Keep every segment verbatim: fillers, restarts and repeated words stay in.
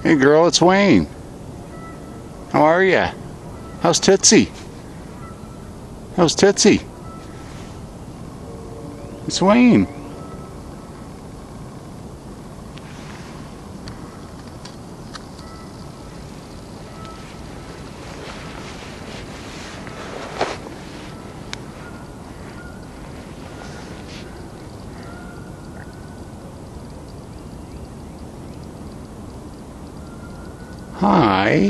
Hey girl, it's Wayne. How are ya? How's Tootsie? How's Tootsie? It's Wayne. Hi.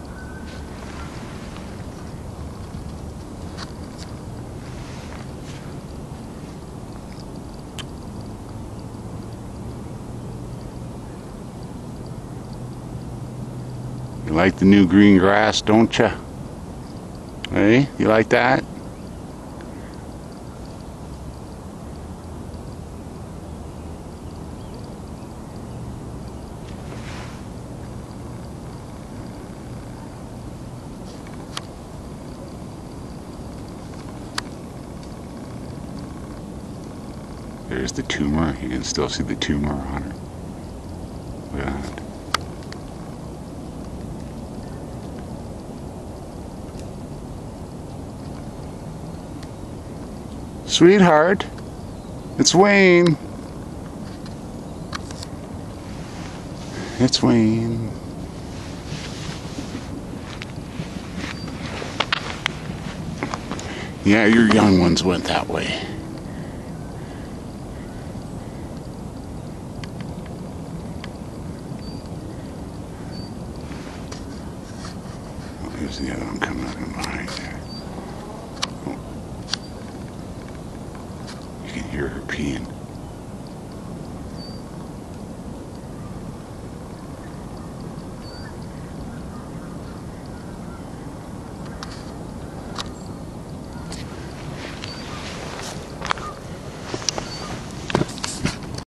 You like the new green grass, don't you? Hey, you like that? There's the tumor. You can still see the tumor on her. Look at that. Sweetheart, it's Wayne. It's Wayne. Yeah, your young ones went that way. Oh, here's the other one coming up in behind there. Oh. You can hear her peeing.